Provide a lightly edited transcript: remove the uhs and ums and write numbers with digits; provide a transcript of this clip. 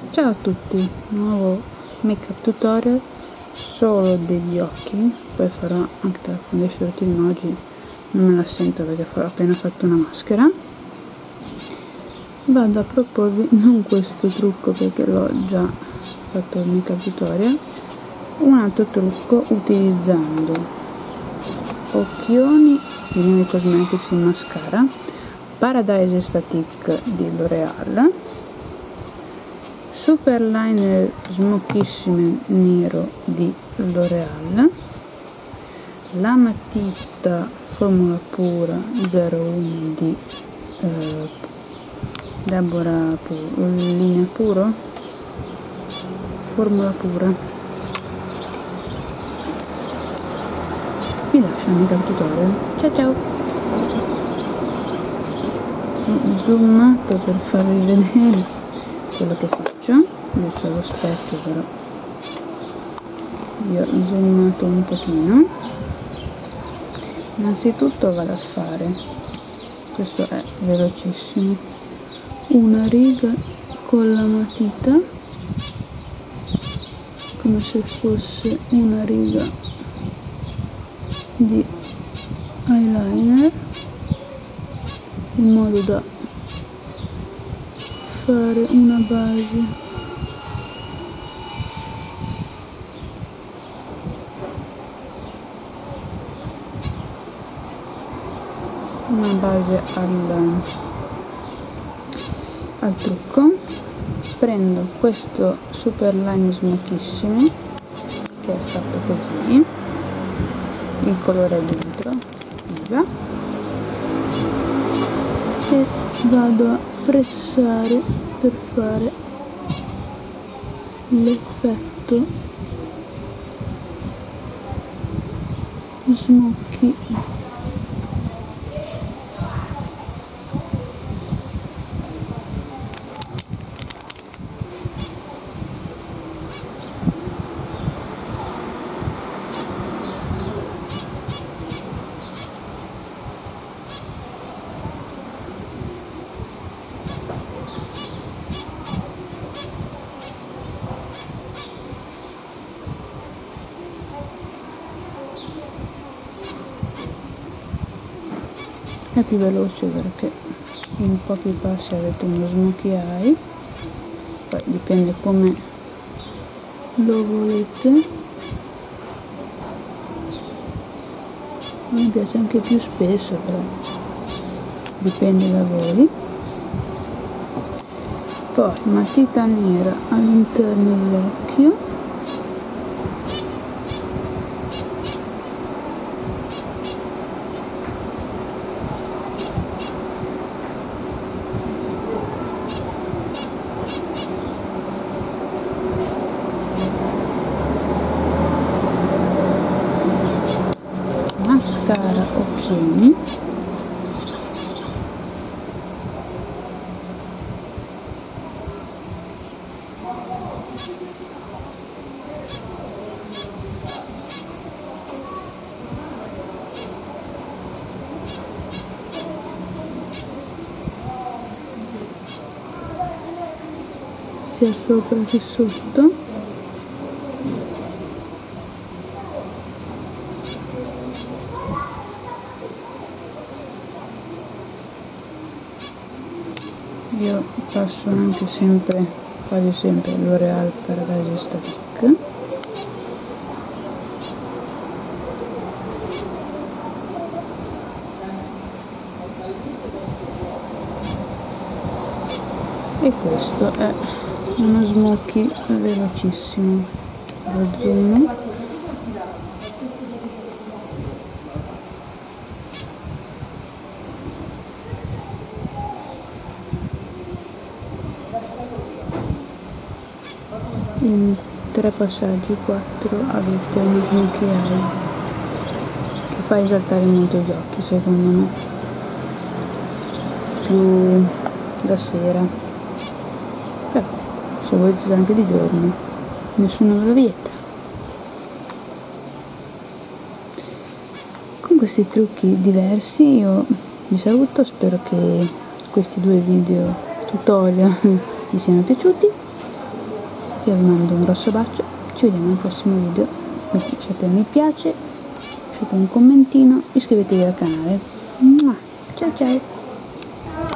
Ciao a tutti, nuovo make up tutorial solo degli occhi, poi farò anche la foundation routine, ma oggi non me la sento perché ho appena fatto una maschera. Vado a proporvi non questo trucco perché l'ho già fatto il make up tutorial, un altro trucco utilizzando occhioni di Nuovi Cosmetics in mascara, Paradise Static di L'Oreal, super liner smochissime nero di L'Oreal, la matita formula pura 01 di Deborah linea puro, formula pura. Vi lascio il make up tutorial. Ciao ciao! Ho zoomato per farvi vedere quello che faccio. Io c'ho lo specchio, però vi ho zoomato un pochino. Innanzitutto vado a fare, questo è velocissimo, una riga con la matita come se fosse una riga di eyeliner, in modo da fare una base al trucco. Prendo questo super line smochissimi che è fatto così, il colore dentro già, e vado a pressare per fare l'effetto smoky. È più veloce perché in pochi passi avete uno smokey eye, poi dipende come lo volete. A me piace anche più spesso, però dipende da voi. Poi matita nera all'interno dell'occhio, mascara occhioni, sia sopra che sotto. Io passo anche sempre, quasi sempre, L'Oreal Paradise Static. E questo è uno smoky velocissimo. Lo zoom. In 3 passaggi, 4, avete uno smokey eye che fa esaltare molto gli occhi, secondo me, più da sera, però se volete anche di giorno, nessuno ve lo vieta. Con questi trucchi diversi io vi saluto, spero che questi 2 video tutorial vi siano piaciuti. io vi mando un grosso bacio, ci vediamo al prossimo video, mettete mi piace, lasciate un commentino, iscrivetevi al canale. Ciao ciao!